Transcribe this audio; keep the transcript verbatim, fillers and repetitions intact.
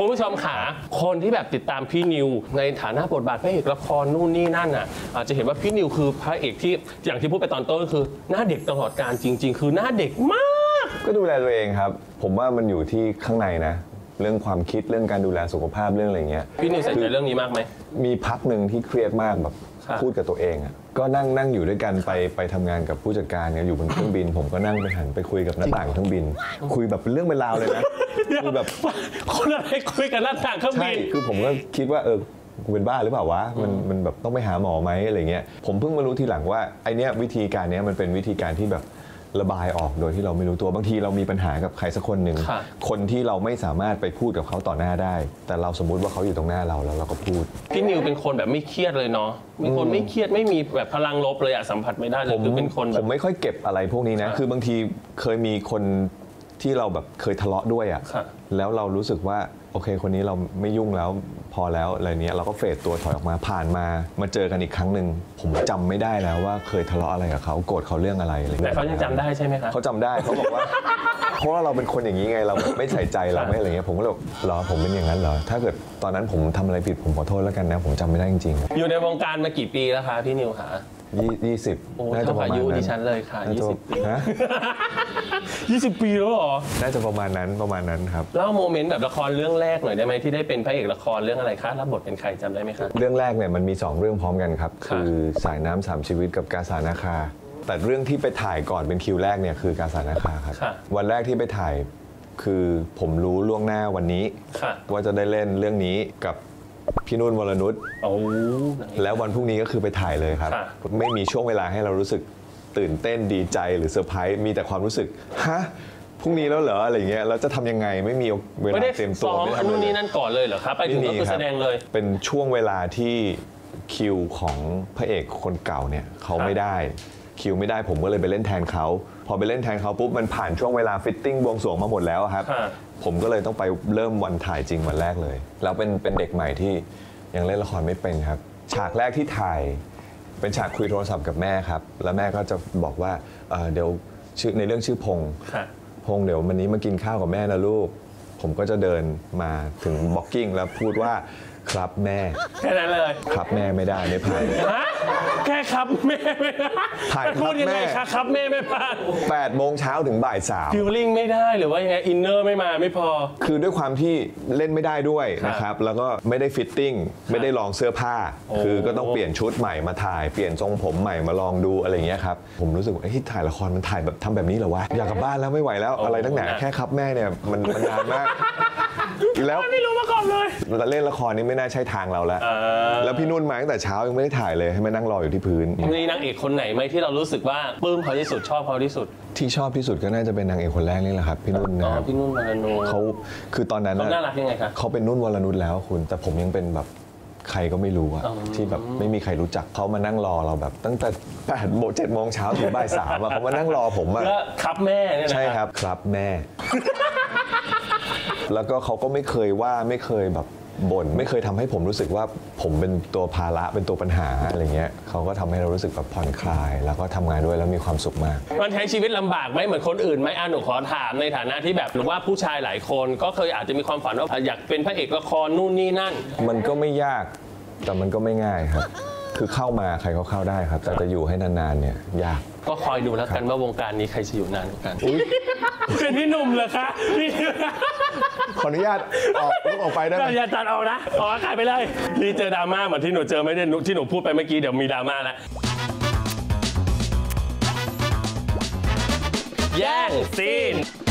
คุณผู้ชมขาคนที่แบบติดตามพี่นิวในฐานะบทบาทพระเอกละครนู่นนี่นั่นอ่ะอาจจะเห็นว่าพี่นิวคือพระเอกที่อย่างที่พูดไปตอนต้นก็คือหน้าเด็กตลอดการจริงๆคือหน้าเด็กมากก็ดูแลตัวเองครับผมว่ามันอยู่ที่ข้างในนะเรื่องความคิดเรื่องการดูแลสุขภาพเรื่องอะไรเงี้ยพี่นิวใส่ใจเรื่องนี้มากไหมมีพักหนึ่งที่เครียดมากแบบพูดกับตัวเองอ่ะก็นั่งนั่งอยู่ด้วยกันไปไปทำงานกับผู้จัดการเนี่ยอยู่บนเครื่องบินผมก็นั่งไปหันไปคุยกับหน้าต่างเครื่องบินคุยแบบเป็นเรื่องเป็นราวเลยนะคือแบบคนอะไรคุยกับหน้าต่างเครื่องบินคือผมก็คิดว่าเออกูเป็นบ้าหรือเปล่าวะมันมันแบบต้องไปหาหมอไหมอะไรเงี้ยผมเพิ่งมารู้ทีหลังว่าไอเนี้ยวิธีการเนี้ยมันเป็นวิธีการที่แบบระบายออกโดยที่เราไม่รู้ตัวบางทีเรามีปัญหากับใครสักคนหนึ่งคนที่เราไม่สามารถไปพูดกับเขาต่อหน้าได้แต่เราสมมุติว่าเขาอยู่ตรงหน้าเราแล้วเราก็พูดพี่นิวเป็นคนแบบไม่เครียดเลยเนาะเป็นคนไม่เครียดไม่มีแบบพลังลบเลยอะสัมผัสไม่ได้เลยคือเป็นคนผมไม่ค่อยเก็บอะไรพวกนี้นะคือบางทีเคยมีคนที่เราแบบเคยทะเลาะด้วยอะแล้วเรารู้สึกว่าโอเคคนนี้เราไม่ยุ่งแล้วพอแล้วอะไรเนี้ยเราก็เฟดตัวถอยออกมาผ่านมามาเจอกันอีกครั้งหนึ่งผมจำไม่ได้แล้วว่าเคยทะเลาะอะไรกับเขาโกรธเขาเรื่องอะไรอะไรแต่เขายังจำได้ใช่ไหมครับเขาจำได้เขาบอกว่าเพราะว่าเราเป็นคนอย่างนี้ไงเราไม่ใส่ใจเราไม่อะไรเงี้ยผมก็เลยเหรอผมเป็นอย่างนั้นเหรอถ้าเกิดตอนนั้นผมทำอะไรผิดผมขอโทษแล้วกันนะผมจำไม่ได้จริงๆอยู่ในวงการมากี่ปีแล้วคะพี่นิวคะยี่สิบน่าจะประมาณนั้นอายุดิฉันเลยค่ะยี่สิบปีฮะยี่สิบปีแล้วเหรอน่าจะประมาณนั้นประมาณนั้นครับเล่าโมเมนต์แบบละครเรื่องแรกหน่อยได้ไหมที่ได้เป็นพระเอกละครเรื่องอะไรคะรับบทเป็นใครจำได้ไหมครับเรื่องแรกเนี่ยมันมีสองเรื่องพร้อมกันครับคือสายน้ำสามชีวิตกับกาสานาคาแต่เรื่องที่ไปถ่ายก่อนเป็นคิวแรกเนี่ยคือกาสานาคาครับวันแรกที่ไปถ่ายคือผมรู้ล่วงหน้าวันนี้ว่าจะได้เล่นเรื่องนี้กับพี่นุ่นวรนุชแล้ววันพรุ่งนี้ก็คือไปถ่ายเลยครับไม่มีช่วงเวลาให้เรารู้สึกตื่นเต้นดีใจหรือเซอร์ไพรส์มีแต่ความรู้สึกฮะพรุ่งนี้แล้วเหรออะไรเงี้ยเราจะทำยังไงไม่มีเวลาเต็มตัวไม่ได้ซ้อมนู่นนี่นั่นก่อนเลยเหรอครับไปถึงก็คือแสดงเลยเป็นช่วงเวลาที่คิวของพระเอกคนเก่าเนี่ยเขาไม่ได้คิวไม่ได้ผมก็เลยไปเล่นแทนเขาพอไปเล่นแทนเขาปุ๊บมันผ่านช่วงเวลาฟิตติ้งบวงสรวงมาหมดแล้วครับผมก็เลยต้องไปเริ่มวันถ่ายจริงวันแรกเลยแล้วเป็นเป็นเด็กใหม่ที่ยังเล่นละครไม่เป็นครับฉากแรกที่ถ่ายเป็นฉากคุยโทรศัพท์กับแม่ครับแล้วแม่ก็จะบอกว่าเ, เดี๋ยวชื่อในเรื่องชื่อพงษ์พงษ์เดี๋ยววันนี้มากินข้าวกับแม่นะลูกผมก็จะเดินมาถึงบ็อกกิ้งแล้วพูดว่าครับแม่แค่นั้นเลยครับแม่ไม่ได้ไม่ผ่านแค่ครับแม่ไม่ได้ถ่ายพูดยังไงครับแม่ไม่ผ่านแปดโมงเช้าถึงบ่ายสามฟิลลิ่งไม่ได้หรือว่ายังไงอินเนอร์ไม่มาไม่พอคือด้วยความที่เล่นไม่ได้ด้วยนะครับแล้วก็ไม่ได้ฟิตติ้งไม่ได้ลองเสื้อผ้าคือก็ต้องเปลี่ยนชุดใหม่มาถ่ายเปลี่ยนทรงผมใหม่มาลองดูอะไรอย่างเงี้ยครับผมรู้สึกว่าที่ถ่ายละครมันถ่ายแบบทำแบบนี้เหรอวะอยากกลับบ้านแล้วไม่ไหวแล้วอะไรตั้งแต่แค่ครับแม่เนี่ยมันมันนานมากแล้วไม่รู้มาก่อนเลยเล่นละครนี่ไม่น่าใช่ทางเราแล้วแล้วพี่นุ่นมาตั้งแต่เช้ายังไม่ได้ถ่ายเลยให้มานั่งรออยู่ที่พื้นมีนางเอกคนไหนไหมที่เรารู้สึกว่าปลื้มเขาที่สุดชอบเขาที่สุดที่ชอบที่สุดก็น่าจะเป็นนางเอกคนแรกนี่แหละครับพี่นุ่นนะครับพี่นุ่นวรนุชเขาคือตอนนั้นเขาน่ารักยังไงครับเขาเป็นนุ่นวรนุชแล้วคุณแต่ผมยังเป็นแบบใครก็ไม่รู้อะที่แบบไม่มีใครรู้จักเขามานั่งรอเราแบบตั้งแต่แปดโมงเจ็ดโมงเช้าถึงบ่ายสามอะเขามานั่งรอผมอะครับแม่เนี่ยใช่ครับครับแม่แล้วก็เขาก็ไม่เคยว่าไม่เคยแบบบ่นไม่เคยทำให้ผมรู้สึกว่าผมเป็นตัวภาระเป็นตัวปัญหาอะไรเงี้ยเขาก็ทำให้เรารู้สึกแบบผ่อนคลายแล้วก็ทำงานด้วยแล้วมีความสุขมากมันใช้ชีวิตลำบากไหมเหมือนคนอื่นไหมอ่ะหนูขอถามในฐานะที่แบบหรือว่าผู้ชายหลายคนก็เคยอาจจะมีความฝันว่าอยากเป็นพระเอกละครนู่นนี่นั่นมันก็ไม่ยากแต่มันก็ไม่ง่ายครับคือเข้ามาใครเขาเข้าได้ครับแต่จะอยู่ให้นานๆเนี่ยยากก็คอยดูแล้วกันว่าวงการนี้ใครจะอยู่นานกว่ากันเป็นพี่หนุ่มเหรอคะขออนุญาตออกลุกออกไปได้ไหมอย่าตัดออกนะออกอากาศไปเลยนี่เจอดราม่าเหมือนที่หนูเจอไม่ได้ที่หนูพูดไปเมื่อกี้เดี๋ยวมีดราม่าแล้วแย่งซีน